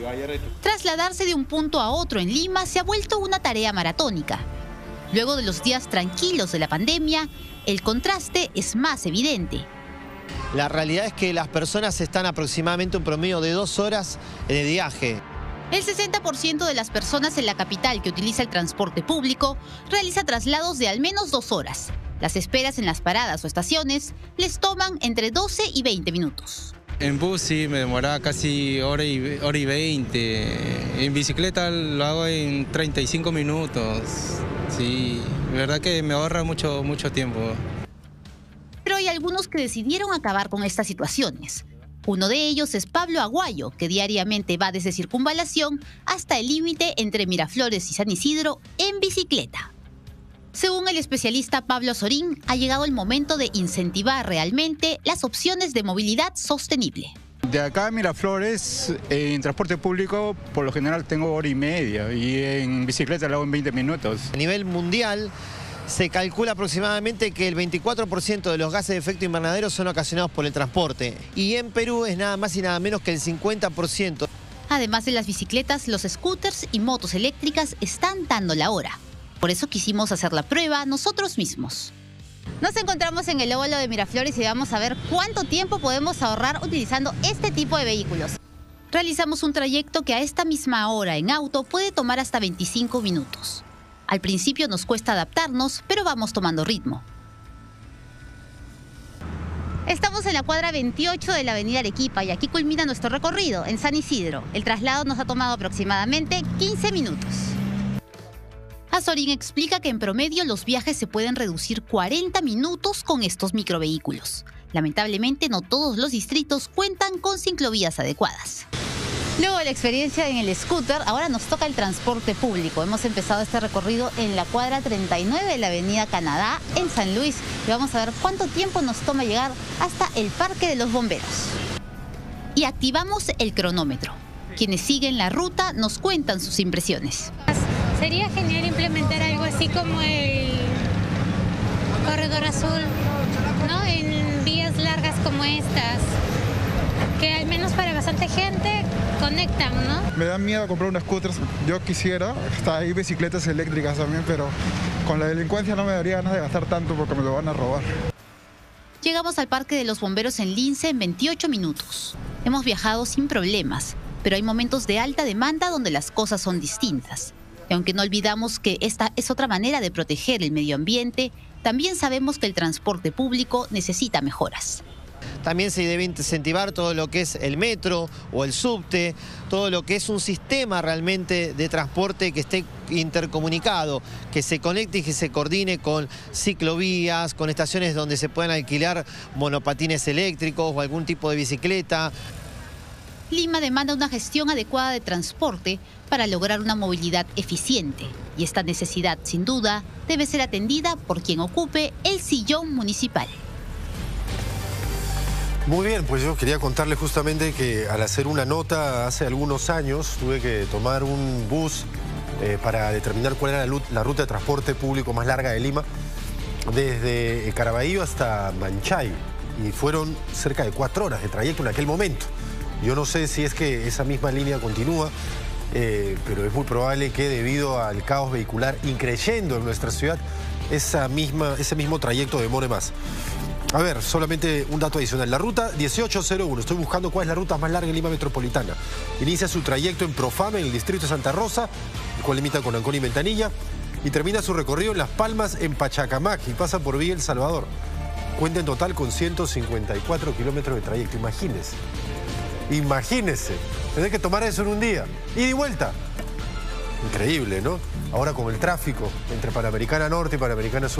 Trasladarse de un punto a otro en Lima se ha vuelto una tarea maratónica. Luego de los días tranquilos de la pandemia, el contraste es más evidente. La realidad es que las personas están aproximadamente un promedio de 2 horas de viaje. El 60% de las personas en la capital que utiliza el transporte público realiza traslados de al menos 2 horas. Las esperas en las paradas o estaciones les toman entre 12 y 20 minutos. En bus sí, me demoraba casi hora y 20. En bicicleta lo hago en 35 minutos. Sí, la verdad que me ahorra mucho tiempo. Pero hay algunos que decidieron acabar con estas situaciones. Uno de ellos es Pablo Aguayo, que diariamente va desde Circunvalación hasta el límite entre Miraflores y San Isidro en bicicleta. Según el especialista Pablo Sorín, ha llegado el momento de incentivar realmente las opciones de movilidad sostenible. De acá a Miraflores, en transporte público, por lo general tengo hora y media y en bicicleta lo hago en 20 minutos. A nivel mundial, se calcula aproximadamente que el 24% de los gases de efecto invernadero son ocasionados por el transporte. Y en Perú es nada más y nada menos que el 50%. Además de las bicicletas, los scooters y motos eléctricas están dando la hora. Por eso quisimos hacer la prueba nosotros mismos. Nos encontramos en el óvalo de Miraflores y vamos a ver cuánto tiempo podemos ahorrar utilizando este tipo de vehículos. Realizamos un trayecto que a esta misma hora en auto puede tomar hasta 25 minutos. Al principio nos cuesta adaptarnos, pero vamos tomando ritmo. Estamos en la cuadra 28 de la avenida Arequipa y aquí culmina nuestro recorrido en San Isidro. El traslado nos ha tomado aproximadamente 15 minutos. Azorín explica que en promedio los viajes se pueden reducir 40 minutos con estos microvehículos. Lamentablemente no todos los distritos cuentan con ciclovías adecuadas. Luego de la experiencia en el scooter, ahora nos toca el transporte público. Hemos empezado este recorrido en la cuadra 39 de la avenida Canadá en San Luis y vamos a ver cuánto tiempo nos toma llegar hasta el Parque de los Bomberos. Y activamos el cronómetro. Quienes siguen la ruta nos cuentan sus impresiones. Sería genial implementar algo así como el corredor azul, ¿no? En vías largas como estas, que al menos para bastante gente conectan, ¿no? Me da miedo comprar un scooter. Yo quisiera, hasta hay bicicletas eléctricas también, pero con la delincuencia no me daría ganas de gastar tanto porque me lo van a robar. Llegamos al Parque de los Bomberos en Lince en 28 minutos. Hemos viajado sin problemas, pero hay momentos de alta demanda donde las cosas son distintas. Y aunque no olvidamos que esta es otra manera de proteger el medio ambiente, también sabemos que el transporte público necesita mejoras. También se debe incentivar todo lo que es el metro o el subte, todo lo que es un sistema realmente de transporte que esté intercomunicado, que se conecte y que se coordine con ciclovías, con estaciones donde se puedan alquilar monopatines eléctricos o algún tipo de bicicleta. Lima demanda una gestión adecuada de transporte para lograr una movilidad eficiente. Y esta necesidad, sin duda, debe ser atendida por quien ocupe el sillón municipal. Muy bien, pues yo quería contarles justamente que al hacer una nota hace algunos años tuve que tomar un bus para determinar cuál era la ruta de transporte público más larga de Lima, desde Caraballo hasta Manchay. Y fueron cerca de 4 horas de trayecto en aquel momento. Yo no sé si es que esa misma línea continúa, pero es muy probable que debido al caos vehicular increyendo en nuestra ciudad, ese mismo trayecto demore más. A ver, solamente un dato adicional. La ruta 1801, estoy buscando cuál es la ruta más larga en Lima Metropolitana. Inicia su trayecto en Profame, en el distrito de Santa Rosa, el cual limita con Ancón y Ventanilla, y termina su recorrido en Las Palmas, en Pachacamac, y pasa por Villa El Salvador. Cuenta en total con 154 kilómetros de trayecto, imagínense. Imagínense, tener que tomar eso en un día, ida y vuelta. Increíble, ¿no? Ahora con el tráfico entre Panamericana Norte y Panamericana Sur.